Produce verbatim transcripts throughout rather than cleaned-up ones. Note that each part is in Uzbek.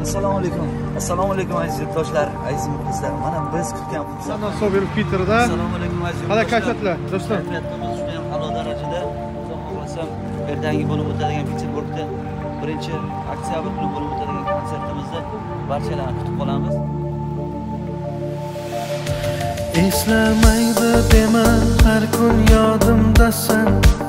Assalomu alaykum. Assalomu alaykum aziz yurtdoshlar, aziz muxlislar. Mana biz kutgan fursat. Sobirov Peterda. Assalomu alaykum aziz yurtdoshlar. Qanday kayfiyatlar, do'stlar? Kayfiyatimiz juda ham a'lo darajada. Xudo xohlasa, ertangi bo'lib o'tadigan Peterburgda birinchi oktyabr kuni bo'lib o'tadigan konsertimizni barchalarni kutib qolamiz. Eslamaydi dema, har kun yodimdasan.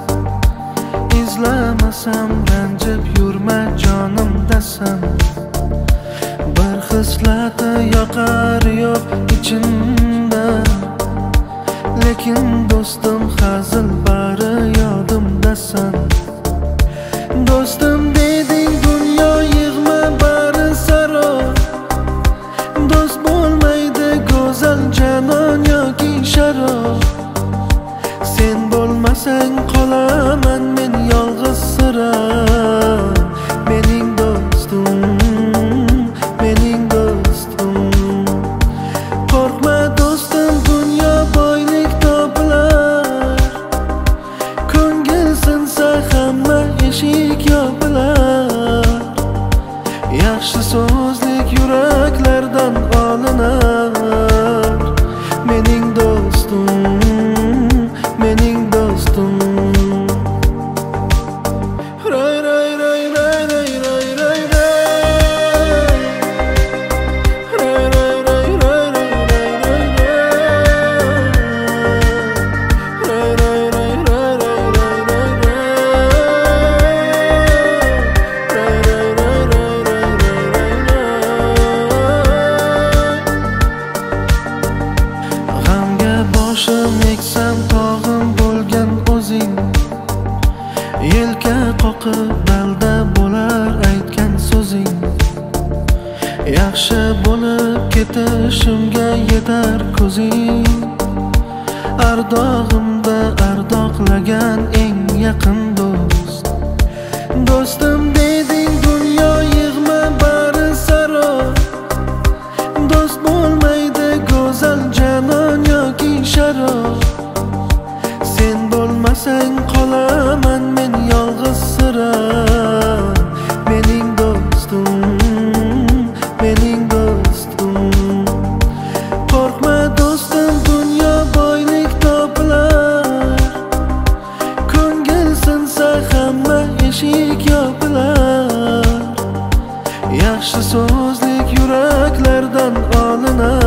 İzlamasam ranjib yurma jonimdasan. Bir hislati yoqar yo'q ichimda, lekin do'stim hazil bari yodimdasan. Do'stim deding dunyo yig'ma bari saro. Do'st bo'lmaydi go'zal janon yoki sharob. Sen bo'lmasang qolaman men yolg'iz sira. Mening do'stim, mening do'stim. Qo'rqma do'stim, dunyo boylik topilar. Ko'ngil sinsa hamma eshik yopilar. Yaxshi so'zlik yuraklardan olinar. Mening do'stim, mening do'stim. Ray ray ray ray ray ray ray ray. Ray ray ray ray ray ray ray. Ray ray ray ray ray ray ray. Ray ray ray ray ray ray. G'amga boshim eksam tog'im bo'lgan o'zing. Yelka qoqib dalda bo'lar aytgan so'zing. Yaxshi bo'lib ketishimga yetar ko'zing. Ardog'imda ardoqlagan eng yaqin do'st. Do'stim deding dunyo yig'ma bari saro. Do'st bo'lmaydi go'zal janon yoki sharob. Sen bo'lmasang qolaman men yolg'iz sira. Mening do'stim, mening do'stim. Qo'rqma do'stim, dunyo boylik topilar. Ko'ngil sinsa hamma eshik yopilar. Yaxshi so'zlik yuraklardan olinar.